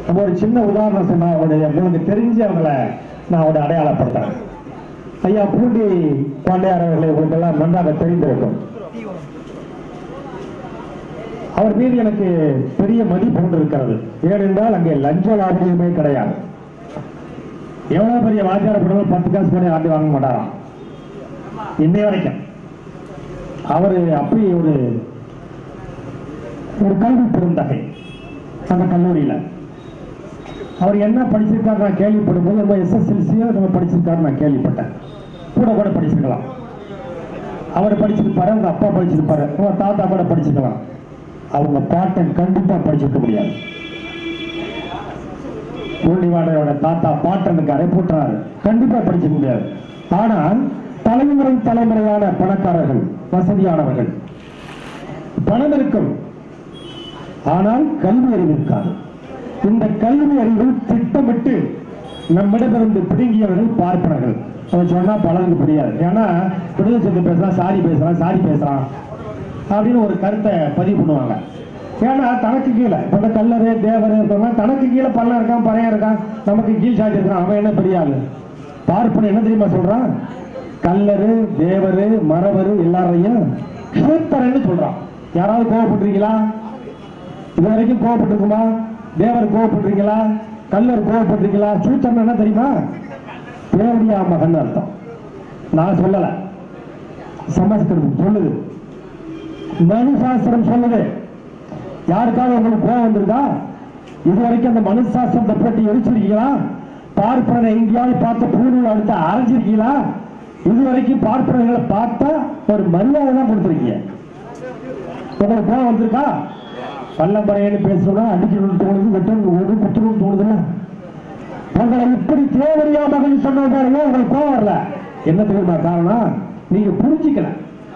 நம்ம ஒரு சின்ன உதாரணம் சொன்னா உங்களுக்கு தெரிஞ்சு அவங்களை நான் அவரை அடையாளப்படுத்துறேன். ஐயா பூண்டி பாண்டியார் அவர்களை உங்களுக்கெல்லாம் நன்றாக தெரிந்திருக்கும். அவர் மீது எனக்கு பெரிய மதிப்பு கொண்டு இருக்கிறது. ஏனென்றால் அங்கே லஞ்ச லாபமே கிடையாது. எவ்வளவு பெரிய வாத்தியார படம் 10 காசு பண்ணி ஆண்டு வாங்க மாட்டாராம் இன்னை வரைக்கும். அவரு அப்படி ஒரு கல்வி பெருந்தகை. அந்த கல்லூரியில அவர் என்ன படிச்சிருக்காரு நான் கேள்விப்படும் போது நம்ம SSLC நம்ம படிச்சிருக்காரு நான் கேள்விப்பட்டேன். கூட படிச்சிருக்கலாம். அவர் படிச்சிருப்பாரு, அவங்க அப்பா படிச்சிருப்பாரு, அவங்க தாத்தா கூட படிச்சிருக்கலாம். அவங்க பாட்டன் கண்டிப்பா படிச்சிருக்க முடியாது. பூண்டிவாடையோட தாத்தா பாட்டனுக்கு அரைப்பூட்டுறாரு, கண்டிப்பா படிச்சிருக்க முடியாது. ஆனால் தலைமுறையான பணக்காரர்கள், வசதியானவர்கள், பணம் இருக்கும், ஆனால் கல்வி அறிவு இருக்காது. இந்த கல்வி அறிவு திட்டமிட்டு நம்மிடமிருந்து பிடுங்கியவர்கள் பார்ப்பனர்கள். அவன் சொன்னா பலருக்கு புரியாது. ஏன்னா விடுதலை சொல்லி பேசலாம், சாரி பேசலாம் அப்படின்னு ஒரு கருத்தை பதிவு பண்ணுவாங்க. ஏன்னா தனக்கு கீழே இப்ப கல்லறு தேவர் இருக்கவங்க தனக்கு கீழே பள்ளம் இருக்கான், பறையம் இருக்கான், நமக்கு கீழ் சாட்சி இருக்கான். அவன் என்ன பெரியாள் பார்ப்பன என்ன தெரியுமா சொல்றான்? கல்லறு தேவரு மரவரு எல்லாரையும் சூப்பர்ன்னு சொல்றான். யாராவது கோவப்பட்டிருக்கீங்களா? இது வரைக்கும் கோவப்பட்டிருக்குமா? தேவர் கோவப்பட்டிருக்கீங்களா? கல்லர் கோவப்பட்டிருக்கீங்களா? சூத்தம் என்ன தெரியுமா? தேவடியா மகன் அர்த்தம். நான் சொல்லல, சமஸ்கிருதம் சொல்லுது, மனு சாஸ்திரம் சொல்லுது. யாருக்காவது உங்களுக்கு கோபம் வந்திருக்கா? இதுவரைக்கும் அந்த மனு சாஸ்திரத்தை பற்றி எரிச்சிருக்கீங்களா? பார்ப்பனை எங்கேயாவது பார்த்த பூநூல் அடுத்து அரைஞ்சிருக்கீங்களா? இதுவரைக்கும் பார்ப்பனர்களை பார்த்தா ஒரு மரியாதை தான் கொடுத்துருக்கீங்க. உங்களுக்கு கோபம் வந்திருக்கா? பல்லம்பறையன்னு பேசுறோம்னா அடிக்கணும்னு தோணுது, வெட்டணும் குத்தணும்னு தோணுதுல்ல. உங்களை இப்படி தேவரியா மகன் சொன்ன பாருங்க, உங்களுக்கு கோபம் வரல. என்ன தெரியுமா காரணம்? நீங்க புரிஞ்சுக்கல,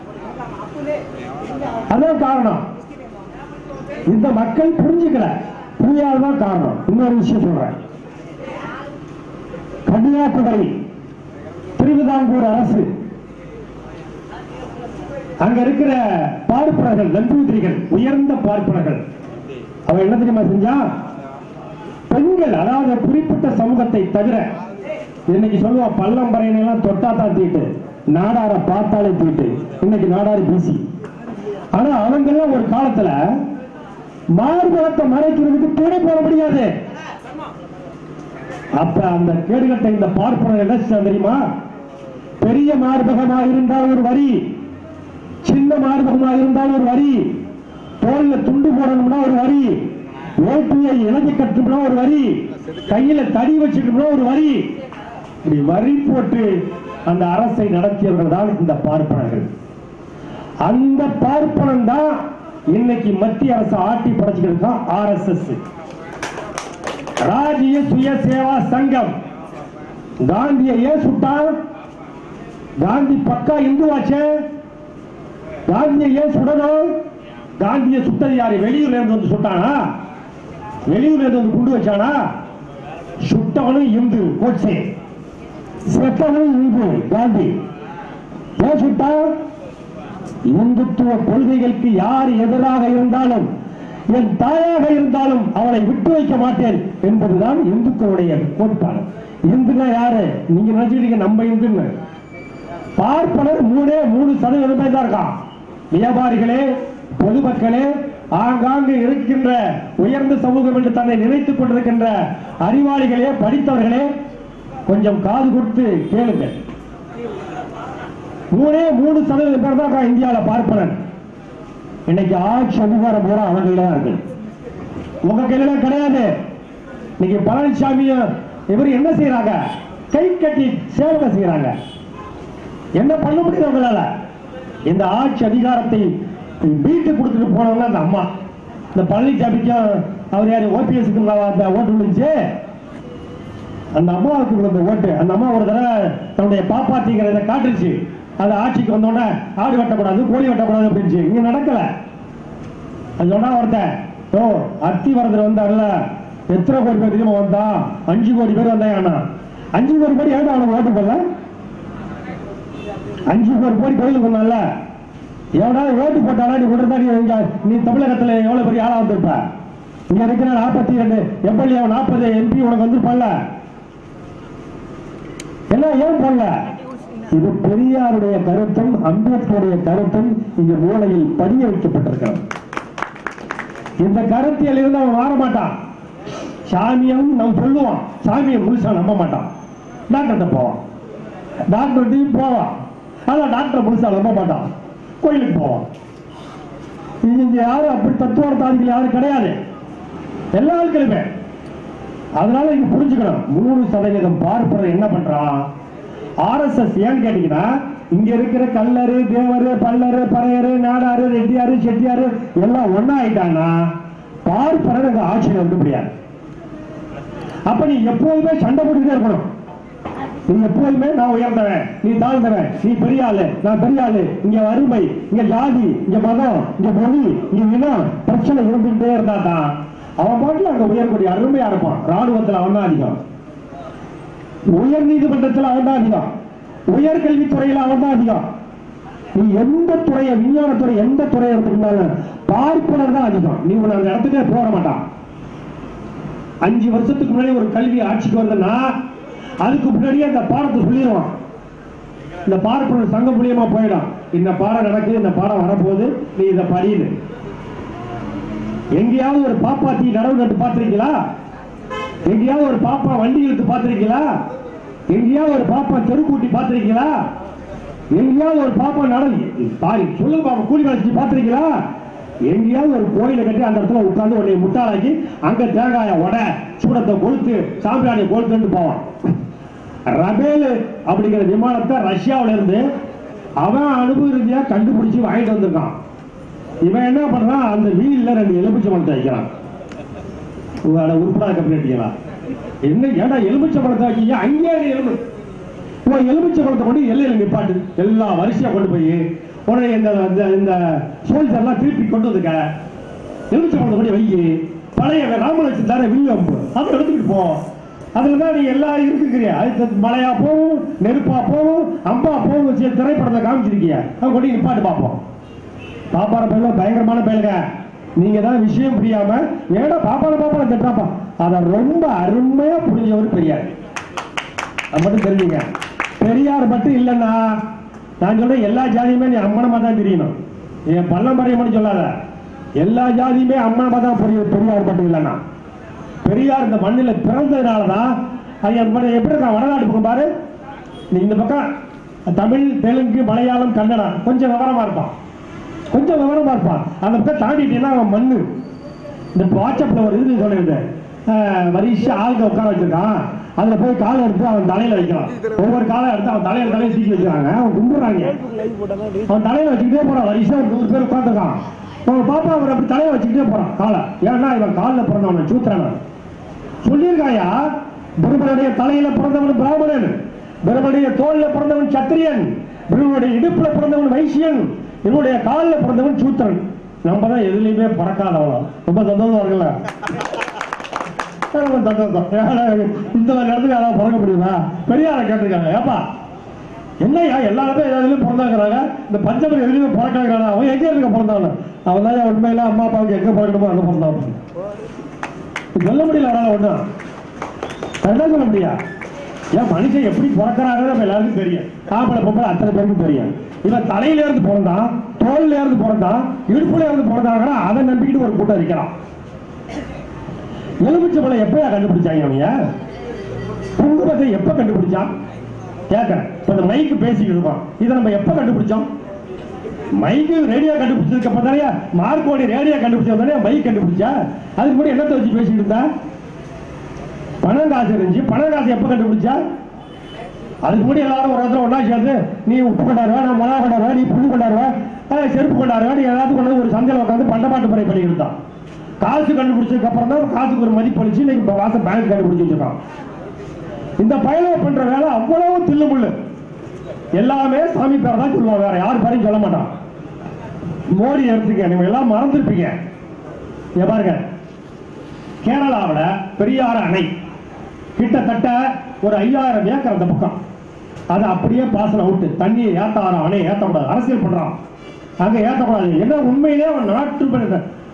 அதான் காரணம். இந்த மக்கள் புரிஞ்சுக்கல, புரியாததான் காரணம். இன்னொரு விஷயம் சொல்றேன். கன்னியாகுமரி திருவிதாங்கூர் அரசு அங்க இருக்கிற பார்ப்பனர்கள், நம்பூதிரிகள், உயர்ந்த பார்ப்பனர்கள், அவன் என்ன தெரியுமா செஞ்சா? பெண்கள், அதாவது குறிப்பிட்ட சமூகத்தை தவிர, இன்னைக்கு சொல்லுவான் பல்லம்பறையெல்லாம் தொட்டாத்தா தீட்டு, நாடார பார்த்தாலே தீட்டு, இன்னைக்கு நாடாரு பிசி. ஆனா அவங்க எல்லாம் ஒரு காலத்துல மார்பகத்தை மறைக்கிறதுக்கு துணை போட முடியாது. அப்ப அந்த கேடுகட்ட இந்த பார்ப்பனர் என்ன தெரியுமா? பெரிய மார்பகமாக இருந்தால் ஒரு வரி, சின்ன மார்பகமாக இருந்தால் ஒரு வரி, தோல்ல துண்டு போடணும்னா ஒரு வரி, வேட்டியை இலங்கை கட்டணும்னா ஒரு வரி, கையில தடி வச்சுக்கணும்னா ஒரு வரி, இப்படி வரி போட்டு அந்த அரசை நடத்தியவர்கள் தான் இந்த பார்ப்பனர்கள். அந்த பார்ப்பனன் தான் இன்னைக்கு மத்திய அரசு ஆட்டி படைச்சுக்கிட்டு RSS, ராஜ்ய சுய சேவா சங்கம். காந்தியை ஏன் சுட்டான்? காந்தி பக்கா இந்துவாச்சே, காந்தியை ஏன் சுடணும்? காந்தியை சுட்டது யாரு? வெளியூர்ல இருந்து வந்து சுட்டானா? வெளியூர்ல இருந்து வந்து குண்டு வச்சானா? சுட்டவனும் இந்து கோட்சே, செத்தவனும் இந்து காந்தி. ஏன் சுட்டா? இந்துத்துவ கொள்கைகளுக்கு யார் எதிராக இருந்தாலும், என் தாயாக இருந்தாலும் அவளை விட்டு வைக்க மாட்டேன் என்பதுதான் இந்துக்களுடைய கோட்பாடு. இந்துன்னா யாரு? நீங்க நினைச்சிருக்கீங்க நம்ம இந்துன்னு. பார்ப்பனர் 3% தான் இருக்கான். வியாபாரிகளே, பொதுமக்களே, ஆங்காங்கு இருக்கின்ற உயர்ந்த சமூகம் என்று தன்னை நினைத்துக் கொண்டிருக்கின்ற அறிவாளிகளே, படித்தவர்களே, கொஞ்சம் காது கொடுத்து கேளுங்க. 3% பேர் தான் இந்தியாவில் பார்ப்பனர். இன்னைக்கு ஆட்சி அதிகாரம் பூரா அவர்கள் தான் இருக்கு, உங்க கையில கிடையாது. இன்னைக்கு பழனிசாமியும் இவர் என்ன செய்யறாங்க? கை கட்டி சேவை செய்யறாங்க. என்ன பண்ண முடியும் அவங்களால? இந்த ஆட்சி அதிகாரத்தை வீட்டுக்கு கொடுத்துட்டு போனவங்க அந்த அம்மா. இந்த பழனிசாமிக்கும் அவர் யாரு OPS ஓட்டு விழுந்துச்சு, அந்த அம்மாவுக்கு விழுந்த ஓட்டு. அந்த அம்மா ஒரு தடவை தன்னுடைய பாப்பாத்திங்கிறத காட்டுச்சு. அது ஆட்சிக்கு வந்தோடனே ஆடு வெட்டக்கூடாது, கோழி வெட்டக்கூடாது அப்படின்னு இங்க நடக்கல. அது சொன்னா ஒருத்தன் அத்திவரதர் வந்தாங்கல்ல, எத்தனை கோடி பேர் தெரியுமா வந்தா? 5 கோடி பேர் வந்தாங்க. 5 கோடி பேர் ஏன் அவனுக்கு ஓட்டு போடல? 5 கோடி கோயிலுக்கு வந்தால எவனாவது ஓட்டு போட்டானா? நீ தமிழகத்தில் எவ்வளவு பெரிய ஆளா வந்திருப்ப? இங்க இருக்கிற 42 எம்எல்ஏ 40 MP உனக்கு வந்து போடல, எல்லாம் ஏன் போடல? இது பெரியாருடைய கருத்தும் அம்பேத்கருடைய கருத்தும் இங்க மூளையில் பதிய வைக்கப்பட்டிருக்கிறது. இந்த கருத்தியல் இருந்து அவன் மாற மாட்டான். சாமியம் நம்ம சொல்லுவான், சாமியை முழுசா நம்ப மாட்டான். டாக்டர்கிட்ட போவான், டாக்டர்கிட்டையும் போவான், ஆனா டாக்டர் முழுசா நம்ப மாட்டான். கோயிலுக்கு போவான். இங்க யாரும் அப்படி தத்துவார்த்தாதிகள் யாரும் கிடையாது, எல்லா ஆட்களுமே. அதனால இங்க புரிஞ்சுக்கணும், 3% பார்ப்பனர் என்ன பண்றான்? RSS ஏன்னு கேட்டீங்கன்னா, இங்க இருக்கிற கல்லரு, தேவரு, பல்லரு, பறையரு, நாடாரு, ரெட்டியாரு, செட்டியாரு எல்லாம் ஒன்னா ஆயிட்டாங்கன்னா பார்ப்பனர் அங்க ஆட்சியில் இருக்க முடியாது. அப்ப நீ எப்போதுமே சண்டை போட்டுக்கிட்டே இருக்கணும். நீ எப்போதுமே நான் உயர்ந்தவன், நீ தாழ்ந்தவன், நீ பெரிய ஆளு, நான் பெரிய ஆளு, இங்க வறுமை, இங்க ஜாதி, இங்க மதம், இங்க மொழி, இங்க இனம் பிரச்சனை இருந்துகிட்டே இருந்தா தான் அவன் பாட்டுல அங்க உயரக்கூடிய அருமையா இருப்பான். ராணுவத்தில் அவன் தான் அதிகம், உயர் நீதிமன்றத்தில் அவன் தான் அதிகம், உயர்கல்வித்துறையில் அவன் தான் அதிகம். நீ எந்த துறையை, விஞ்ஞானத்துறை எந்த துறையை எடுத்துக்கிட்டாலும் பார்ப்பனர் தான் அதிகம். நீ உன்னை அந்த இடத்துக்கே போட மாட்டான். 5 வருஷத்துக்கு முன்னாடி ஒரு கல்வி ஆட்சிக்கு வருதுன்னா அதுக்கு முன்னாடியே அந்த பாடத்தை சொல்லிடுவான். இந்த பார்ப்பனர் சங்கம் மூலியமா போயிடும், இந்த பாடம் நடக்குது, இந்த பாடம் வரப்போகுது, நீ இதை படியுது. எங்கேயாவது ஒரு பாப்பாத்தி நடவு நட்டு பார்த்திருக்கீங்களா? எங்கேயாவது ஒரு பாப்பா வண்டி இழுத்து பார்த்திருக்கீங்களா? எங்கேயாவது ஒரு பாப்பா தெருக்கூட்டி பார்த்திருக்கீங்களா? எங்கேயாவது ஒரு பாப்பா நடவு பாரி சொல்லு பாப்பா கூலி வேலை செஞ்சு பார்த்திருக்கீங்களா? எங்கேயாவது ஒரு கோயிலை கட்டி அந்த இடத்துல உட்கார்ந்து உன்னை முட்டாளாக்கி அங்க தேங்காய உடை சூடத்தை கொளுத்து சாம்பிராணியை கொளுத்துட்டு போவான். ரபேல் அப்படிங்கிற விமானத்தை ரஷ்யாவில இருந்து அவன் அனுபவ ரீதியா கண்டுபிடிச்சு வாங்கிட்டு வந்திருக்கான். இவன் என்ன பண்றான்? அந்த வீல்ல 2 எலுமிச்சை பழத்தை வைக்கிறான். உருப்படா கப்பிட்டீங்களா? என்ன ஏடா எலுமிச்சை பழத்தை வைக்கீங்க? அங்கேயே எலுமிச்சை பழத்தை கொண்டு எல்லையில நிப்பாட்டு, எல்லா வரிசையா கொண்டு போய் உடனே இந்த சோல்ஜர்லாம் திருப்பி கொண்டு வந்துக்க, எலுமிச்சை பழத்தை கொண்டு வை, பழைய ராமன் வச்சிருந்தாரு வில்லம்பு அதை எடுத்துக்கிட்டு போ. அதுலதான் நீ எல்லாம் இருக்குறியா? மழையா போகும், நெருப்பா போகும், அம்பா போகும் வச்சு திரைப்படத்தை காமிச்சிருக்கிய, அதை கொண்டு நிப்பாட்டு பார்ப்போம். பாப்பார பயில பயங்கரமான பயிலுங்க. நீங்க தான் விஷயம் புரியாம ஏடா பாப்பார திட்டாப்பா, அத ரொம்ப அருமையா புரிஞ்சவர் பெரியார். மட்டும் தெரிஞ்சுங்க, பெரியார் மட்டும் இல்லைன்னா நான் சொல்றேன் எல்லா ஜாதியுமே நீ அம்மனமா தான் தெரியணும். என் பள்ளம்பறைய மட்டும் சொல்லாத, எல்லா ஜாதியுமே அம்மனமா தான் புரியும். பெரியார் மட்டும் இல்லைன்னா, பெரியார் இந்த மண்ணில் பிறந்ததுனாலதான் அது எப்படி இருக்கான்? வடநாடு பக்கம் பாரு, நீ இந்த பக்கம் தமிழ், தெலுங்கு, மலையாளம், கன்னடம் கொஞ்சம் விவரமா இருப்பான், கொஞ்சம் விவரமா இருப்பான். அந்த பக்கம் தாண்டிட்டீங்கன்னா அவன் மண்ணு. இந்த வாட்ஸ்அப்ல ஒரு இது சொல்லிருந்த வரிசை ஆளுங்க உட்கார வச்சிருக்கான், அதுல போய் காலை எடுத்து அவன் தலையில வைக்கலாம். ஒவ்வொரு காலை எடுத்து அவன் தலையில சீக்கி வச்சிருக்காங்க, அவன் கும்பிடுறாங்க. அவன் தலையில வச்சுக்கிட்டே போறான், வரிசை 100 பேர் உட்காந்துருக்கான். அவன் பாப்பா அவர் அப்படி தலையை வச்சுக்கிட்டே போறான் காலை. ஏன்னா இவன் காலில் பிறந்தவன் சூத்திரன் சொல்லியிருக்காயா. பிரம்மனுடைய தலையில பிறந்தவன் பிராமணன், பிரம்மனுடைய தோல்ல பிறந்தவன் சத்திரியன், பிரம்மனுடைய இடுப்புல பிறந்தவன் வைசியன், இவனுடைய காலில் பிறந்தவன் சூத்திரன். நம்ம தான் எதுலையுமே பறக்காதவன். ரொம்ப சந்தோஷம் இருக்குல்ல? இந்த இடத்துக்கு யாராவது பிறக்க முடியுமா? பெரியார கேட்டிருக்காங்க, ஏப்பா என்னையா எல்லாருமே எதுலையும் பிறந்தாங்கிறாங்க, இந்த பஞ்சமர் எதுலையுமே பிறக்காங்கிறாங்க, அவன் எங்க இருக்க பிறந்தவன்? அவன் தான் உண்மையில அம்மா அப்பாவுக்கு எங்க பிறக்கணுமோ அங்க பிறந்தவன். சொல்ல முடியல, அவனால ஒண்ணும் கரெக்டா சொல்ல முடியா? ஏன் மனுஷன் எப்படி பிறக்கிறாங்க நம்ம எல்லாருக்கும் தெரியும், ஆம்பளை பொம்பளை அத்தனை பேருக்கும் தெரியும். இவன் தலையில இருந்து பிறந்தான், தோல்ல இருந்து பிறந்தான், இடுப்புல இருந்து பிறந்தாங்க, அதை நம்பிக்கிட்டு ஒரு கூட்டம் இருக்கிறான். எலுமிச்சை பழம் எப்பயா கண்டுபிடிச்சாங்க? அவங்க குங்குமத்தை எப்ப கண்டுபிடிச்சான் கேட்கிறேன். இப்ப இந்த மைக்கு பேசிக்கிட்டு இருக்கோம், இதை நம்ம எப்ப கண்டுபிடிச்சோம்? மைக்கு ரேடியோ கண்டுபிடிச்சதுக்கு அப்புறம் தானே, மார்க்கோடி ரேடியோ கண்டுபிடிச்சா மைக் கண்டுபிடிச்சா. அதுக்கு முன்னாடி என்னத்தை வச்சு பேசிக்கிட்டு இருந்தா? பணம் காசு இருந்துச்சு. பணம் காசு எப்ப கண்டுபிடிச்சா? அதுக்கு முன்னாடி எல்லாரும் ஒரு இடத்துல ஒன்னா சேர்ந்து, நீ உப்பு கொண்டாடுவா, நான் மிளகா கொண்டாடுவா, நீ புண்ணு கொண்டாடுவா, செருப்பு கொண்டாடுவா, நீ ஏதாவது கொண்டு ஒரு சந்தையில் உட்காந்து பண்டமாட்டு முறை பண்ணிக்கிட்டு தான். காசு கண்டுபிடிச்சதுக்கு அப்புறம் தான் காசுக்கு ஒரு மதிப்பு அளிச்சு இன்னைக்கு வாசம் பேங்க் கண்டுபிடிச்சு வச்சிருக்கான். இந்த பயணம் பண்ற வேலை அவ்வளவு தில்லுமுள்ளு. எல்லாமே சாமி பேரை தான் சொல்லுவாங்க, வேற யார் பேரையும் சொல்ல மாட்டான். மோடி எடுத்துக்க, நீங்க எல்லாம் மறந்துருப்பீங்க. பாருங்க, கேரளாவில் பெரியாறு அணை கிட்டத்தட்ட ஒரு 5000 ஏக்கர் அந்த பக்கம், அது அப்படியே பாசனம் விட்டு தண்ணியை ஏத்தார, அணை ஏற்றக்கூடாது, அரசியல் பண்றான். அங்க ஏற்றக்கூடாது. என்ன உண்மையிலே அவன் நாட்டு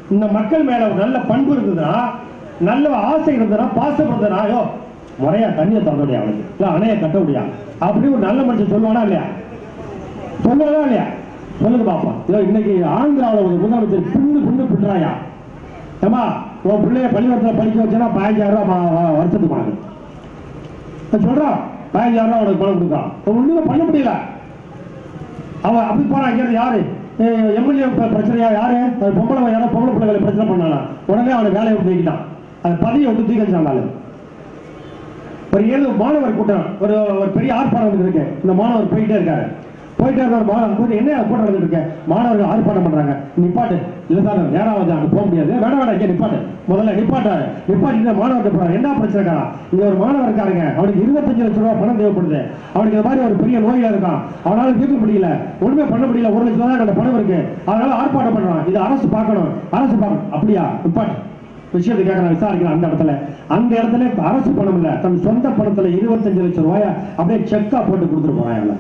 இந்த மக்கள் மேல ஒரு நல்ல பண்பு இருந்ததுன்னா, நல்ல ஆசை இருந்ததுன்னா, பாசம் இருந்ததுன்னா, ஐயோ முறையா தண்ணியை தர முடியாது, அவனுக்கு இல்ல அணைய கட்ட முடியாது அப்படி ஒரு நல்ல மனுஷன் சொல்லுவானா இல்லையா? சொல்லுவானா இல்லையா? சொல்லுங்க பாப்பா. இன்னைக்கு ஆந்திராவில் ஒரு முதலமைச்சர் பின்னு பின்றாயா, ஏமா உன் பிள்ளைய பள்ளிக்கூடத்தில் படிக்க வச்சா 15,000 ரூபாய் வருஷத்துக்கு வாங்க சொல்றான். 15,000 ரூபாய் அவனுக்கு பணம் கொடுக்கான். ஒண்ணுமே பண்ண முடியல. அவன் அப்படி போறான். இங்க யாரு எம்எல்ஏ பிரச்சனையா, யாரு பொம்பளை, யாரோ பொம்பளை பிள்ளைகளை பிரச்சனை பண்ணானா உடனே அவனை வேலையை விட்டு தூக்கிட்டான். அந்த பதவியை விட்டு தூக்கி வச்சாங்க. ஒரு 7 மாணவர் கூட்டம், ஒரு பெரிய ஆர்ப்பாட்டம் இருக்கு. இந்த மாணவர் போயிட்டே இருக்காரு. என்ன கூட்டம் நடந்துட்டு இருக்கு, மாணவர்கள் ஆர்ப்பாட்டம் பண்றாங்க. நிப்பாட்டு, இல்ல சார் நேராவது அங்க போக முடியாது, வேணாம் நிப்பாட்டு, முதல்ல நிப்பாட்டாரு. நிப்பாட்டி மாணவர்கிட்ட போறாரு. என்ன பிரச்சனை, இங்க ஒரு மாணவர் இருக்காருங்க, அவனுக்கு 25 லட்சம் ரூபாய் பணம் தேவைப்படுது, அவனுக்கு இந்த மாதிரி ஒரு பெரிய நோயா இருக்கான், அவனால தீர்க்க முடியல, ஒண்ணுமே பண்ண முடியல, 1 லட்சம் ரூபாய் பணம் இருக்கு, அதனால ஆர்ப்பாட்டம் பண்றான். இது அரசு பார்க்கணும், அரசு பார்க்கணும். அப்படியா, நிப்பாட்டு, விஷயத்தை கேட்க விசாரிக்கிறேன். அந்த இடத்துல அரசு பணம் இல்ல, தன் சொந்த பணத்துல 25 லட்சம் ரூபாய அப்படியே செக்கா போட்டு கொடுத்துட்டு போறாங்க.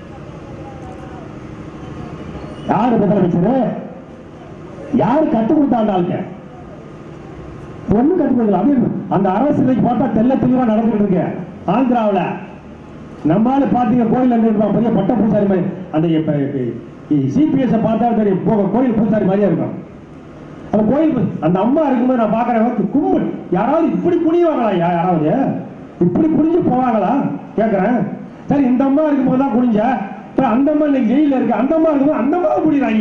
யாரு முதலமைச்சர், யாரு கற்றுக் கொடுத்தாங்க? ஒண்ணு கற்றுக் கொடுக்கல. அப்படின்னு அந்த அரசு பார்த்தா தெல்ல தெளிவா நடந்துட்டு இருக்கு. ஆந்திராவில் நம்மளால பாத்தீங்க, கோயில் பெரிய பட்ட பூசாரி மாதிரி, அந்த சிபிஎஸ் பார்த்தா தெரியும், கோயில் பூசாரி மாதிரியா இருக்கும். அந்த கோயில் அந்த அம்மா இருக்கும்போது நான் பாக்குறேன், கும்பல் யாராவது இப்படி குனிவாங்களா? யாராவது இப்படி குனிஞ்சு போவாங்களா கேட்கிறேன். சரி, இந்த அம்மா இருக்கும்போது தான் குனிஞ்ச, அந்த அம்மா இன்னைக்கு ஜெயில இருக்கு, அந்த அம்மா இருக்கும்போது அந்த அம்மா குடிக்கிறாங்க,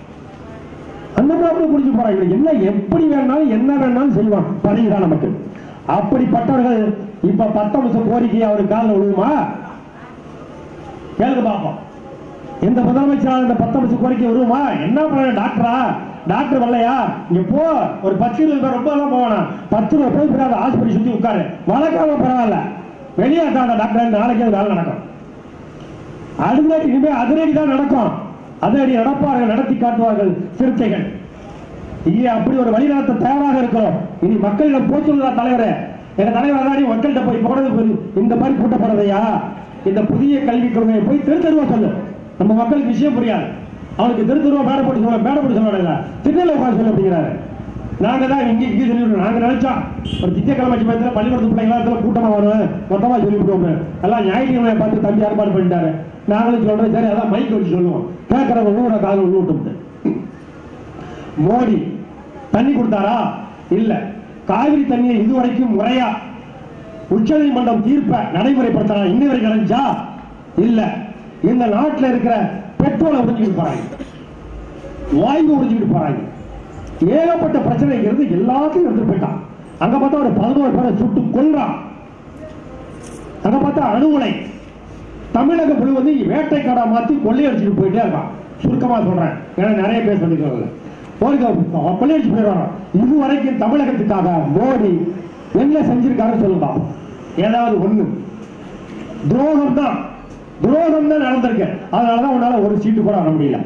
அந்த அம்மா அப்படி குடிச்சு போறாங்க. என்ன எப்படி வேணாலும் என்ன வேணாலும் செய்வான் பணிதான் நமக்கு. அப்படிப்பட்டவர்கள் இப்ப 10 நிமிஷம் கோரிக்கை அவருக்கு காலில் விழுவுமா? கேளுங்க பாப்போம். எந்த முதலமைச்சரால் இந்த 10 நிமிஷம் கோரிக்கை விழுவுமா? என்ன பண்ண டாக்டரா, டாக்டர் வரலையா, இங்க போ, ஒரு 10-20 பேர் ரொம்ப எல்லாம் போவானா, 10 ரூபாய் போய் பெறாத ஆஸ்பத்திரி சுத்தி உட்காரு, வழக்காம பரவாயில்ல, வெளியாட்டாத டாக்டர், நாளைக்கே வேலை நடக்கும். அடுத்த இனிமே அதிரடி தான் நடக்கும், அதிரடி நடப்பார்கள், நடத்தி காட்டுவார்கள் சிறுத்தைகள். இங்கே அப்படி ஒரு வழிநடத்த தயாராக இருக்கிறோம். இனி மக்களிடம் போச்சுள்ளதா தலைவரே, எங்க தலைவர் மக்கள்கிட்ட போய் போனது இந்த மாதிரி கூட்டப்படுறதையா, இந்த புதிய கல்விக் கொள்கையை போய் தெருவா சொல்லு. நம்ம மக்களுக்கு விஷயம் புரியாது, அவனுக்கு தெருவா மேடை போட்டு சொல்ல திருநெல்லை உட்காந்து சொல்லு அப்படிங்கிறாரு. நாங்க தான் இங்கே சொல்லிவிடுவோம். நாங்க நினைச்சோம் ஒரு திங்கக்கிழமை பட்சத்தில் பள்ளிக்கூடத்து பிள்ளைங்களா கூட்டமா வருவேன், மொத்தமா சொல்லிவிடுவோம். எல்லாம் ஞாயிற்றுக்கிழமை பார்த்து தம்பி ஏற்பாடு பண்ணிட்டாரு. நாங்களும் சொல்றோம், சரி அதான் மைக் வச்சு சொல்லுவோம், கேட்கறவங்க ஊட காலம் உள்ளூட்டு. மோடி தண்ணி கொடுத்தாரா? இல்ல. காவிரி தண்ணியை இதுவரைக்கும் முறையா உச்ச நீதிமன்றம் தீர்ப்பை நடைமுறைப்படுத்தா இன்னி வரைக்கும் நடந்துச்சா? இல்ல. இந்த நாட்டில் இருக்கிற பெட்ரோலை உறிஞ்சிட்டு போறாங்க, வாயு உறிஞ்சிட்டு போறாங்க, ஏகப்பட்ட பிரச்சனைங்கிறது எல்லாத்தையும் எடுத்து போயிட்டான். அங்க பார்த்தா ஒரு 11 பேரை சுட்டு கொன்றான். அங்க பார்த்தா அணுகுலை தமிழகம் முழுவதும் வேட்டைக்காடா மாத்தி கொள்ளையடிச்சுட்டு போயிட்டே இருக்கான். சுருக்கமா சொல்றேன், ஏன்னா நிறைய பேர் சொல்லிக்கிறாங்க, கொள்ளையடிச்சு போயிடுவாங்க. இதுவரைக்கும் தமிழகத்துக்காக மோடி என்ன செஞ்சிருக்காரு சொல்லுங்க. ஏதாவது ஒண்ணு துரோகம் தான் நடந்திருக்கு. அதனாலதான் உன்னால ஒரு சீட்டு கூட வர முடியல.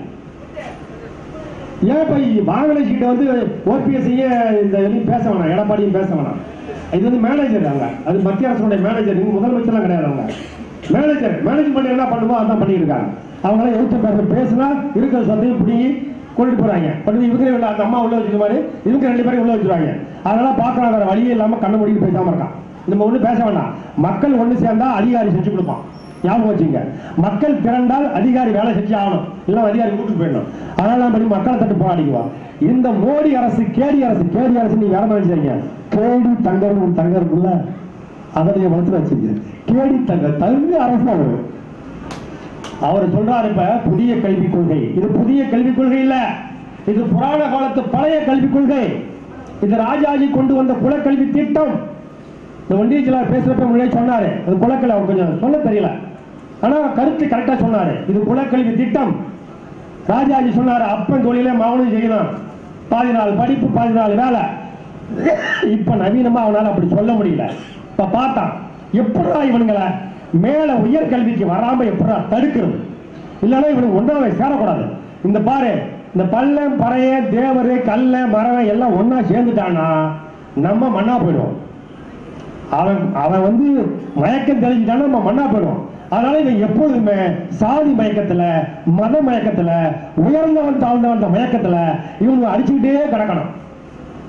ஏன் போய் வாகன சீட்டை வந்து ஓபிஎஸ் இந்த பேச வேணாம், எடப்பாடியும் பேச வேணாம். இது வந்து மேனேஜர், அவங்க அது மத்திய அரசுடைய மேனேஜர், நீங்க முதலமைச்சர்லாம் கிடையாது. அவங்க மேனேஜ்மெண்ட் என்ன பண்ணுமோ அதான் பண்ணியிருக்காங்க. அவங்களாம் எழுத்து பேசினா இருக்கிற சொத்தையும் பிடிங்கி கொண்டு போறாங்க. இவங்க அந்த அம்மா உள்ள வச்சுக்க மாதிரி இவங்க 2 பேரும் உள்ள வச்சுருவாங்க. அதெல்லாம் பார்க்கலாம், வேற வழியே இல்லாம கண்ண மூடிட்டு பேசாம இருக்கான். நம்ம ஒண்ணு பேச வேண்டாம். மக்கள் ஒண்ணு சேர்ந்தா அதிகாரி செஞ்சு கொடுப்பான். ஞாபகம் வச்சுங்க, மக்கள் திரண்டால் அதிகாரி வேலை செஞ்சு ஆகணும், இல்ல அதிகாரி கூட்டு போயிடணும். அதனால நம்ம மக்களை தட்டு போராடிக்குவோம். இந்த மோடி அரசு கேடி அரசு நீ வேற மாதிரி செய்யுங்க. கேடி தங்கம் இருக்குல்ல, அதனைய மனசுல வச்சுங்க. கேடி தங்க அரசு அவர் சொல்றாரு. இப்ப புதிய கல்விக் கொள்கை, இது புதிய கல்விக் கொள்கை இல்ல, இது புராண காலத்து பழைய கல்விக் கொள்கை. இது ராஜாஜி கொண்டு வந்த குலக்கல்வி திட்டம். இந்த ஒன்றியத்தில் பேசுறப்ப முன்னாடி சொன்னாரு, அது குலக்கல்வி அவர் கொஞ்சம் சொல்ல தெரியல, ஆனா கருத்து கரெக்டா சொன்னாரு. இது குலக்கல்வி திட்டம். ராஜாஜி சொன்னாரு, அப்பன் தொழிலே மாவனும் செய்யணும், 14 நாள் படிப்பு 14 வேலை. இப்ப நவீனமா அவனால அப்படி சொல்ல முடியல. இப்ப பார்த்தான் எப்படா இவனுங்களை மேல உயர்கல்விக்கு வராம எப்படா தடுக்கிறது, இல்லைன்னா இவனுக்கு ஒன்றாவே சேரக்கூடாது. இந்த பாரு, இந்த பள்ளம் பறைய தேவரு கல்ல மரவன் எல்லாம் ஒன்னா சேர்ந்துட்டான்னா நம்ம மண்ணா போயிடுவோம். அவன் வந்து மயக்கம் தெளிஞ்சிட்டான்னா நம்ம மண்ணா போயிடுவோம். அதனால இவன் எப்போதுமே சாதி மயக்கத்துல, மத மயக்கத்துல, உயர்ந்தவன் தாழ்ந்தவன் மயக்கத்துல இவங்க அடிச்சுக்கிட்டே கிடக்கணும்.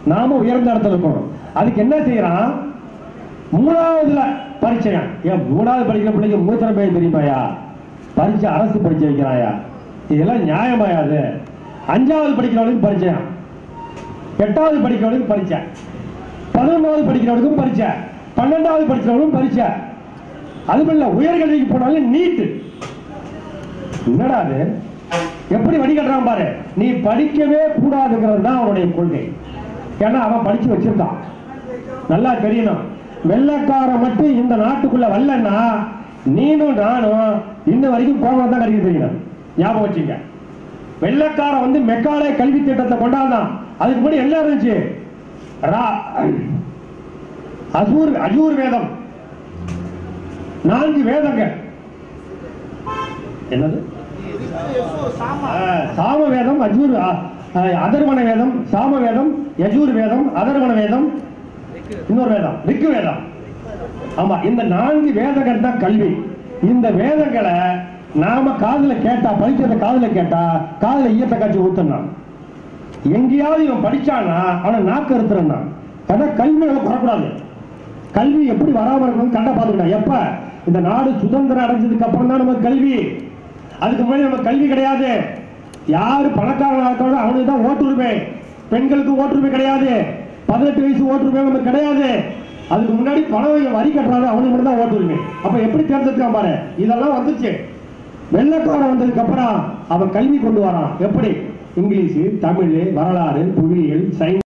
நாம உயர்ந்த இடத்துல இருக்கணும். அதுக்கு என்ன செய்யறான்? மூணாவதுல பரீட்சை. ஏன் மூணாவது படிக்கிற பிள்ளைக்கு மூத்திரம் பேய் தெரியுமாயா? பரீட்சை அரசு பரீட்சை வைக்கிறாயா? இதெல்லாம் நியாயமாயாது. 5வது படிக்கிறவனுக்கு பரீட்சை, 8வது படிக்கிறவனுக்கு பரீட்சை, 11வது படிக்கிறவனுக்கும் பரீட்சை, 12வது படிக்கிறவனுக்கும் பரீட்சை. அதுபோல உயர்கல்விக்கு போனாலும் நீட். என்னடா அது? எப்படி வடிகட்டுறான் பாரு. நீ படிக்கவே கூடாதுங்கிறது தான் அவனுடைய கொள்கை. ஏன்னா அவன் படிச்சு வச்சிருக்கான். நல்லா தெரியணும். வெள்ளக்கார மட்டும் இந்த நாட்டுக்குள்ள வரலன்னா நீனும் நானும் இன்ன வரைக்கும் கோபம் தான் கிடைக்க தெரியணும். ஞாபகம் வச்சுங்க. வெள்ளக்கார வந்து மெக்காலே கல்வி திட்டத்தை கொண்டாதான். அதுக்கு முன்னாடி என்ன இருந்துச்சு? அஜூர் வேதம், 4 வேதங்கள். என்னது? சாம வேதம், அஜூர், அதர்வண வேதம், சாம வேதம், யஜூர் வேதம், அதர்வண வேதம், இன்னொரு வேதம் ரிக்கு வேதம். ஆமா, இந்த 4 வேதங்கள் தான் கல்வி. இந்த வேதங்களை நாம காதுல கேட்டா, படிக்கிறத காதுல கேட்டா காதுல ஈயத்தை காட்சி ஊத்தணும். எங்கேயாவது இவன் படிச்சானா அவனை நாக்கு அறுத்துறான். கல்வி வரக்கூடாது. கல்வி எப்படி வராம இருக்கணும் கண்ட பாத்துக்கிட்டா. எப்ப இந்த நாடு சுதந்திரம் அடைஞ்சதுக்கு அப்புறம் தான் நமக்கு கல்வி. அதுக்கு முன்னாடி நமக்கு கல்வி கிடையாது. யாரு பணக்காரன் இருக்கானோ அவனுக்கு தான் ஓட்டுரிமை. பெண்களுக்கு ஓட்டுரிமை கிடையாது. 18 வயசு ஓட்டுரிமை நமக்கு கிடையாது. அதுக்கு முன்னாடி பணம் வரி கட்டுறாரு, அவனுக்கு மட்டும் தான் ஓட்டுரிமை. அப்ப எப்படி தேர்ந்தெடுக்காம பாரு. இதெல்லாம் வந்துச்சு. வெள்ளக்காரன் வந்ததுக்கு அப்புறம் அவன் கல்வி கொண்டு வரான். எப்படி? இங்கிலீஷ், தமிழ், வரலாறு, புவியியல், சயின்ஸ்.